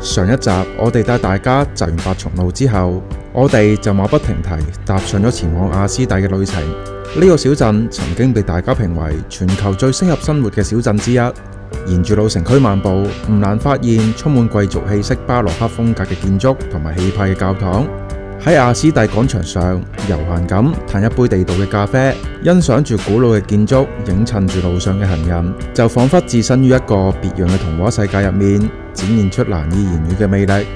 上一集我哋帶大家摘完八重路之後，我哋就馬不停蹄踏上咗前往亞斯蒂嘅旅程。呢個小鎮曾經被大家評為全球最適合生活嘅小鎮之一。沿住老城區漫步，唔難發現充滿貴族氣息巴洛克風格嘅建築同埋氣派嘅教堂。喺亞斯蒂廣場上悠閒咁嘆一杯地道嘅咖啡，欣賞住古老嘅建築映襯住路上嘅行人，就仿佛置身於一個別樣嘅童話世界入面，展現出難以言語嘅魅力。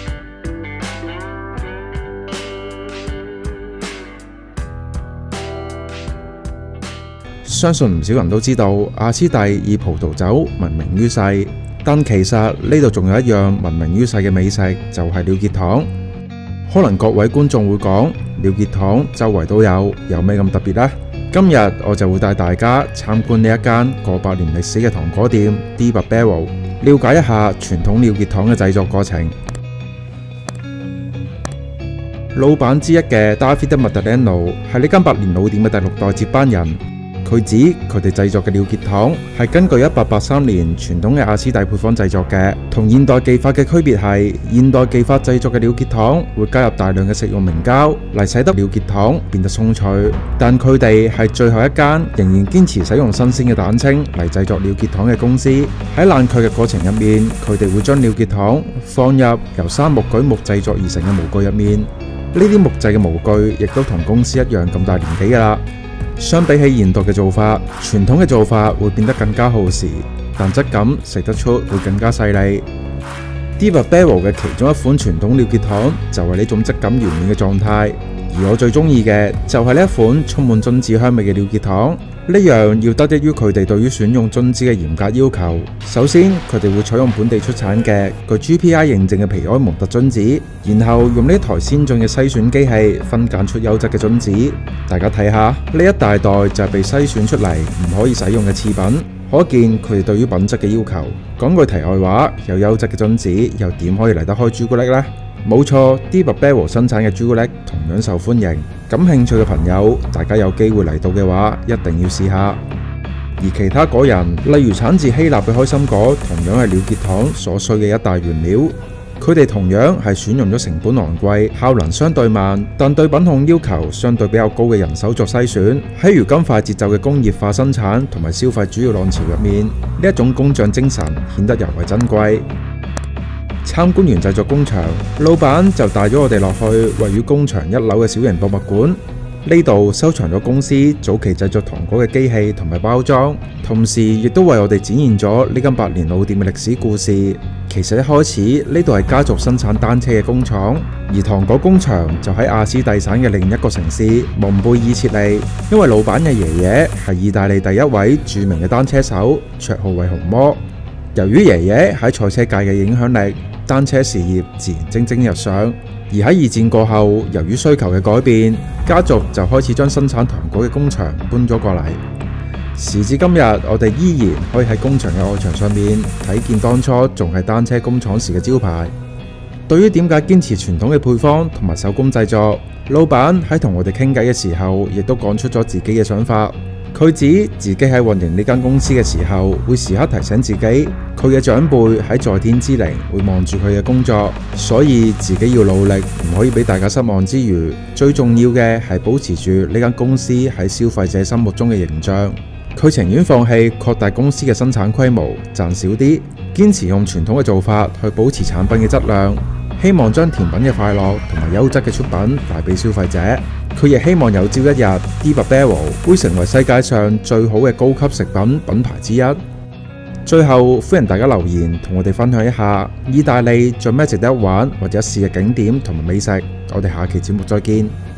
相信唔少人都知道亞斯蒂以葡萄酒聞名於世，但其實呢度仲有一樣聞名於世嘅美食，就係鳥結糖。可能各位觀眾會講，鳥結糖周圍都有咩咁特別呢？今日我就會帶大家參觀呢一間過百年歷史嘅糖果店 Di Barbero， 了解一下傳統鳥結糖嘅製作過程。老闆之一嘅 Davide Maddaleno 係呢間百年老店嘅第6代接班人。佢指佢哋製作嘅鳥結糖係根據1883年傳統嘅亞斯蒂配方製作嘅，同現代技法嘅區別係，現代技法製作嘅鳥結糖會加入大量嘅食用明膠嚟使得鳥結糖變得鬆脆，但佢哋係最後一間仍然堅持使用新鮮嘅蛋清嚟製作鳥結糖嘅公司。喺冷卻嘅過程入面，佢哋會將鳥結糖放入由杉木榉木製作而成嘅模具入面。呢啲木製嘅模具亦都同公司一樣咁大年紀㗎啦。相比起現代嘅做法，傳統嘅做法會變得更加耗時，但質感食得出會更加細膩。Di Barbero 嘅其中一款傳統鳥結糖就係呢種質感圓滿嘅狀態，而我最中意嘅就係呢一款充滿榛子香味嘅鳥結糖。呢樣要得益於佢哋對於選用榛子嘅嚴格要求。首先，佢哋會採用本地出產嘅具 GPI 認證嘅皮埃蒙特榛子，然後用呢台先進嘅篩選機器分揀出優質嘅榛子。大家睇下，呢一大袋就係被篩選出嚟唔可以使用嘅次品，可見佢哋對於品質嘅要求。講句題外話，有優質嘅榛子又點可以離得開朱古力呢？冇錯，Di Barbero生產嘅朱古力同樣受歡迎。感興趣嘅朋友，大家有機會嚟到嘅話，一定要試下。而其他果仁，例如產自希臘嘅開心果，同樣係鳥結糖所需嘅一大原料。佢哋同樣係選用咗成本昂貴、效能相對慢，但對品控要求相對比較高嘅人手作篩選。喺如今快節奏嘅工業化生產同埋消費主要浪潮入面，呢一種工匠精神顯得尤為珍貴。參觀完製作工場，老闆就帶咗我哋落去位於工場1樓嘅小型博物館。呢度收藏咗公司早期製作糖果嘅機器同埋包裝，同時亦都為我哋展現咗呢間百年老店嘅歷史故事。其實一開始呢度係家族生產單車嘅工廠，而糖果工場就喺亞斯蒂省嘅另一個城市蒙貝爾設立。因為老闆嘅爺爺係意大利第一位著名嘅單車手，綽號為紅魔。由於爺爺喺賽車界嘅影響力，單車事業自然蒸蒸日上。而喺2戰過後，由於需求嘅改變，家族就開始將生產糖果嘅工場搬咗過嚟。時至今日，我哋依然可以喺工場嘅外牆上面睇見當初仲係單車工廠時嘅招牌。對於點解堅持傳統嘅配方同埋手工製作，老闆喺同我哋傾偈嘅時候，亦都講出咗自己嘅想法。佢指自己喺運營呢間公司嘅時候，會時刻提醒自己，佢嘅長輩喺在天之靈會望住佢嘅工作，所以自己要努力，唔可以俾大家失望之餘，最重要嘅係保持住呢間公司喺消費者心目中嘅形象。佢情願放棄擴大公司嘅生產規模，賺少啲，堅持用傳統嘅做法去保持產品嘅質量，希望將甜品嘅快樂同埋優質嘅出品帶俾消費者。佢亦希望有朝一日 Di Barbero 會成為世界上最好嘅高級食品品牌之一。最後，歡迎大家留言同我哋分享一下意大利仲有咩值得一玩或者試嘅景點同埋美食。我哋下期節目再見。